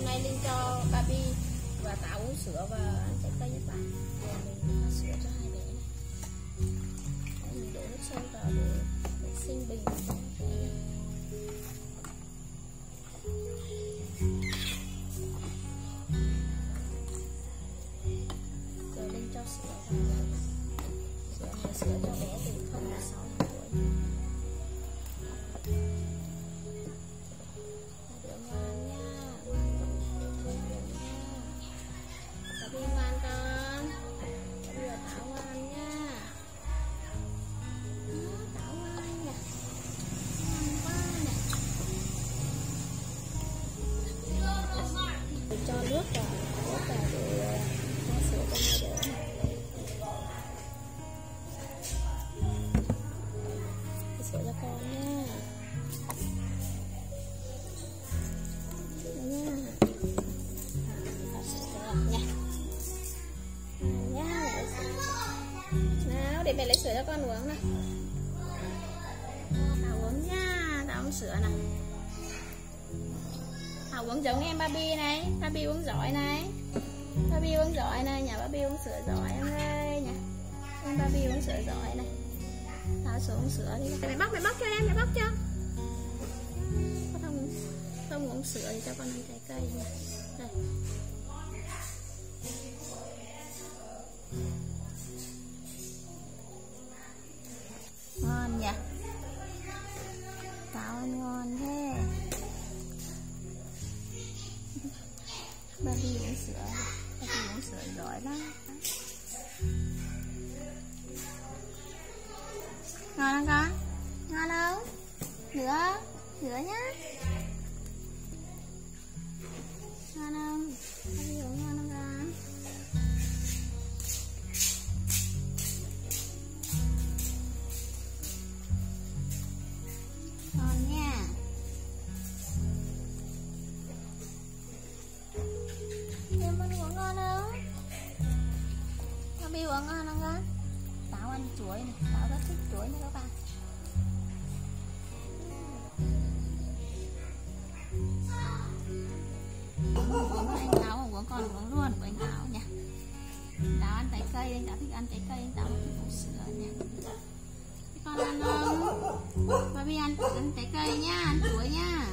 nay Linh cho Barbie và Táo uống sữa và ăn trái cây nhé bạn. Rồi mình pha sữa cho hai bé này. Đấy, mình đổ nước sôi vào để vệ sinh bình cho bé này. Rồi Linh cho sữa vào. Sữa này sữa cho bé từ 0 đến 6 tuổi. Cho nước vào để pha sữa cho hai bé này. Sữa cho con nha. Nha. Pha sữa cho con nha. Nha. Nào, để mẹ lấy sữa cho con uống này. Nào uống nha, nào uống sữa nào. Nào uống giống em Barbie này, Barbie uống giỏi này. Barbie uống giỏi này, nhà Barbie uống sữa giỏi em ơi nha. Em Barbie uống sữa giỏi này. Tháo xuống uống sữa đi. Mẹ bóc cho em, mẹ bóc cho. Không uống sữa thì cho con ăn trái cây nha. Đây. Ngon nhỉ? Táo ăn ngon thế. Barbie uống sữa, Barbie uống sữa giỏi lắm. Ngon không con? Ngon không? Nữa, nữa nhá. Ngon không? Barbie uống ngon không con? Ngon nha. Em ăn uống ngon không? Barbie uống ngon không con? Táo ăn chuối này, Táo rất thích chuối nha các bạn. Uống anh Táo không uống con uống luôn của anh Táo nha. Táo ăn trái cây, anh Táo thích ăn trái cây, anh Táo thích uống sữa nha. Con ăn không? Barbie ăn trái cây nhá, ăn chuối nhá.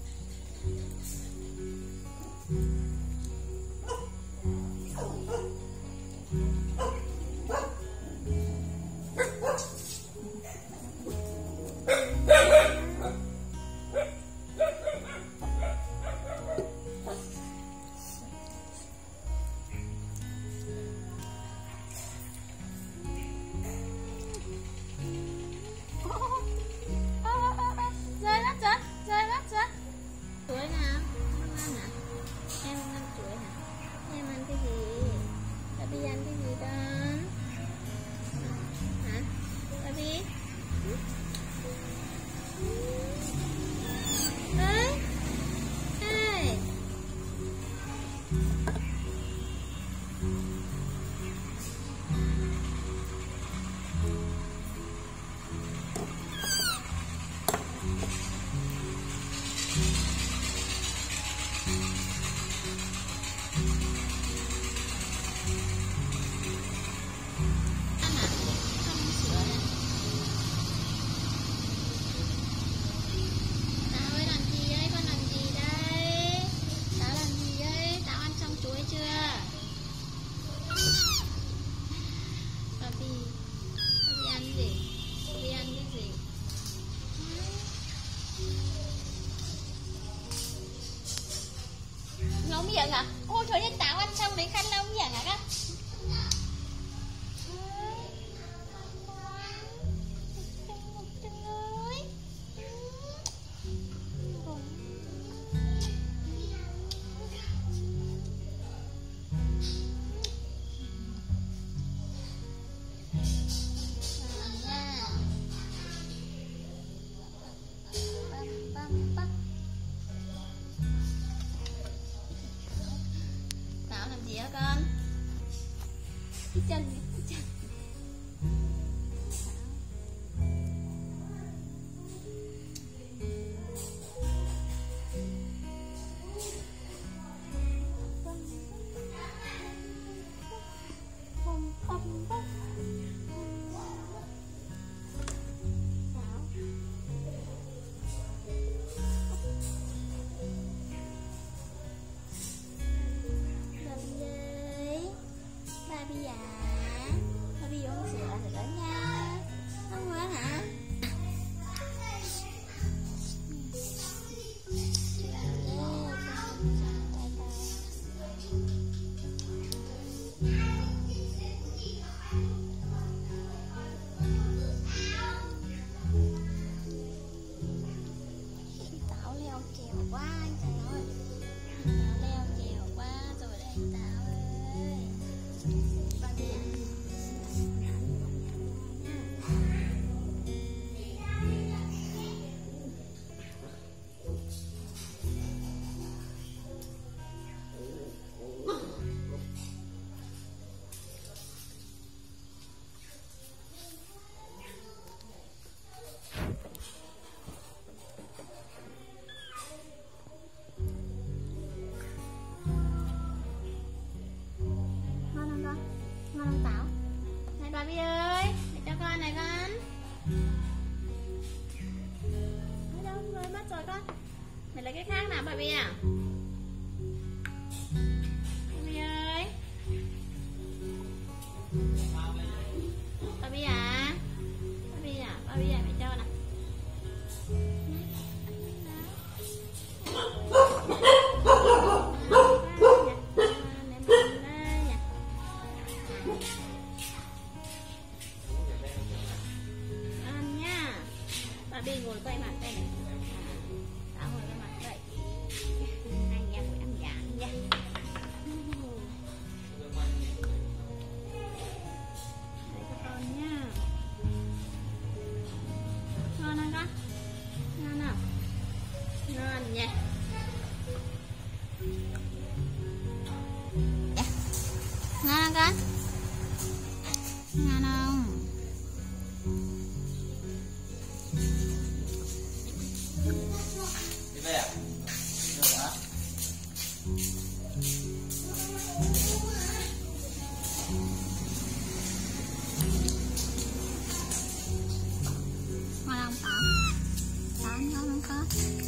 Ngấu miệng à? Ôi trời ơi, Táo ăn xong lấy khăn lau miệng à các? Con cái chân Táo leo kèo quá rồi đấy Táo ơi. Ba đi ăn. Ngon không Táo? Này bà Bi ơi, để cho con này con. Ở đâu rồi mất rồi con. Mày lấy cái khác nào bà Bi à? Bà Bi ơi. Bà Bi à? Bà Bi à? Bà Bi à, mày cho nào. Ăn nha. Bà Bi ngồi quay mặt đây này. Tao ngồi quay mặt đây. Anh em ngồi ăn nhãn nha. Đây cho con nha. Ngon không con? Ngon không? Ngon nha. Ngon không con? Ngon không? Đi về à? Được hả? Ngon không Táo? Táo ngon không con?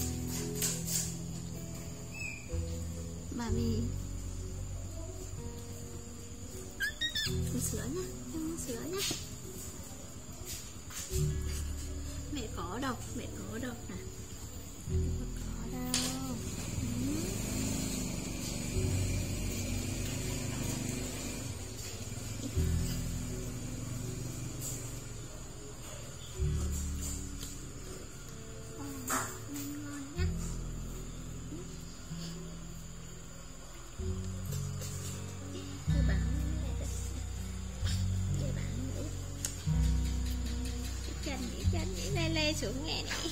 Bà Bi uống sữa nhá, uống sữa nhá. Mẹ có đâu nè. Có đâu. Ngon nhá. Đưa bạn nữa. Chân nhảy lê xuống nghe này.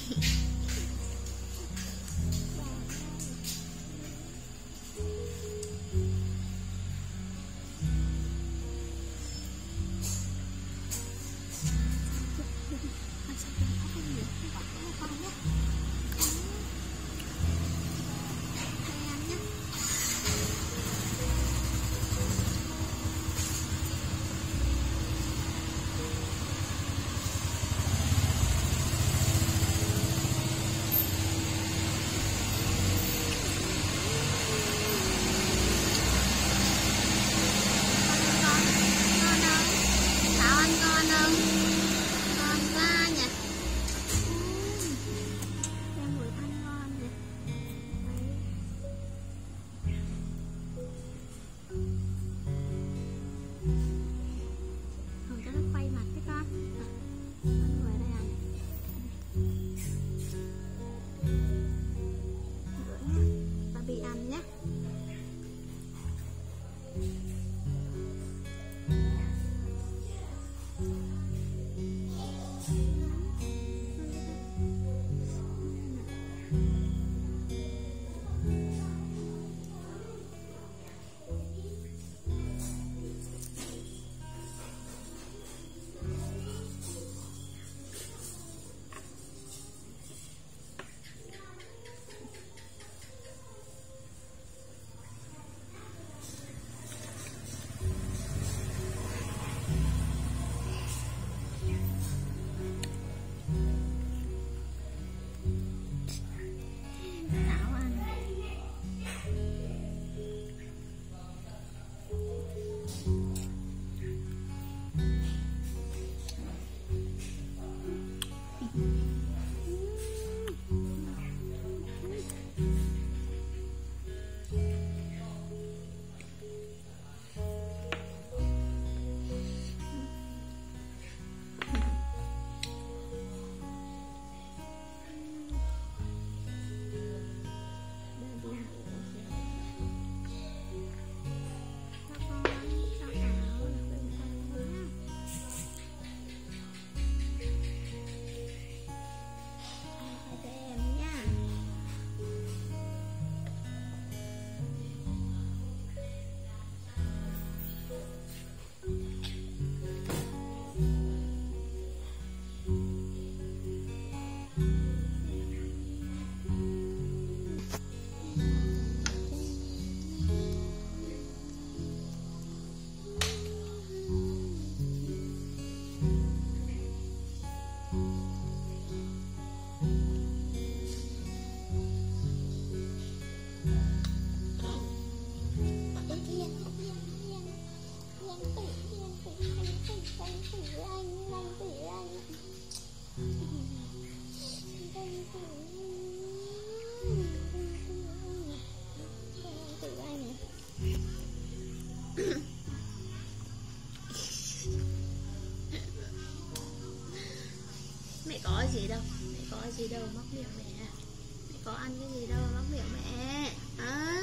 gì đâu mắc miệng mẹ. Mẹ có ăn cái gì đâu mắc miệng mẹ hả?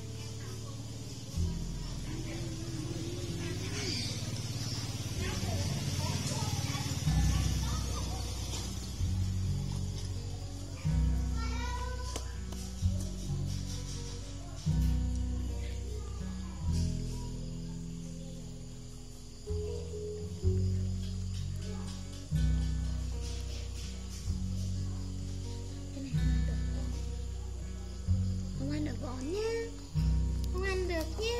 Không ăn được bón nha, không ăn được nha.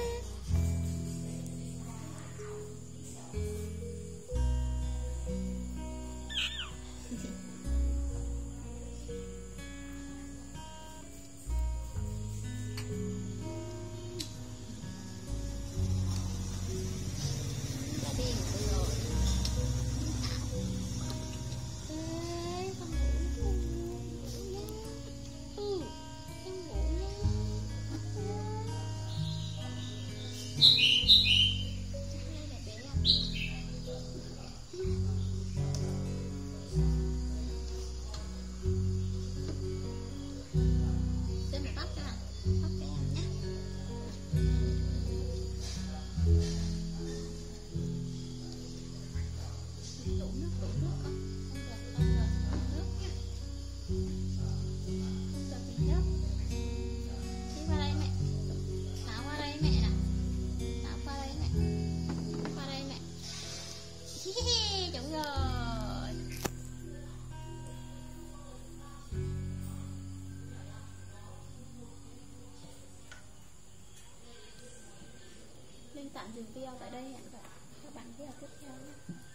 Đã đi ngủ rồi. Ê, con ngủ nha. Em ngủ nha. Hai mẹ bé ăn. Để mẹ bắt cho nào. Bắt cho em nhé. Đổ nước con. Không được, đổ nước nha. Không được thì nhấp. Đi qua đây mẹ. Nào qua đây mẹ nào. Nào qua đây mẹ. Qua đây mẹ. Đúng rồi. Linh tạm dừng video tại đây, hẹn gặp các bạn video tiếp theo nhé.